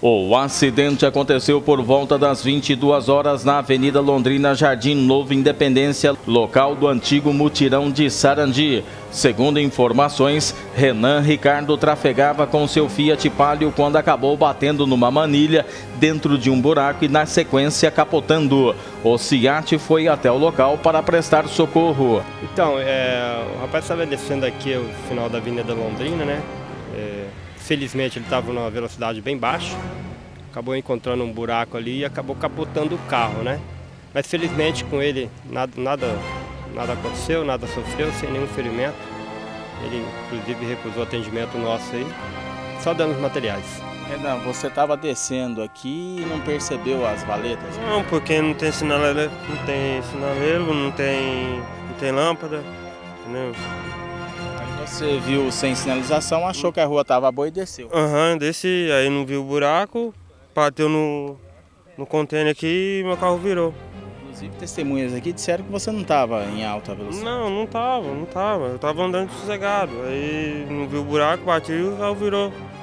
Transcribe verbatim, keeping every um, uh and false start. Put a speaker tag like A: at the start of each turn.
A: O acidente aconteceu por volta das vinte e duas horas na Avenida Londrina, Jardim Novo, Independência, local do antigo mutirão de Sarandi. Segundo informações, Renan Ricardo trafegava com seu Fiat Palio quando acabou batendo numa manilha dentro de um buraco e, na sequência, capotando. O Ciat foi até o local para prestar socorro.
B: Então, é, o rapaz estava descendo aqui o final da Avenida Londrina, né? É, felizmente ele estava numa velocidade bem baixa, acabou encontrando um buraco ali e acabou capotando o carro, né? Mas felizmente com ele nada, nada, nada aconteceu, nada sofreu, sem nenhum ferimento. Ele inclusive recusou atendimento nosso aí, só danos materiais.
C: Renan, você estava descendo aqui e não percebeu as valetas?
D: Não, porque não tem sinaleiro, não tem sinaleiro, não tem, não tem lâmpada, entendeu?
C: Você viu sem sinalização, achou que a rua estava boa e desceu.
D: Aham, uhum, desci, aí não viu o buraco, bateu no, no container aqui e meu carro virou.
C: Inclusive, testemunhas aqui disseram que você não estava em alta velocidade.
D: Não, não estava, não estava. Eu estava andando sossegado, aí não viu o buraco, bateu e o carro virou.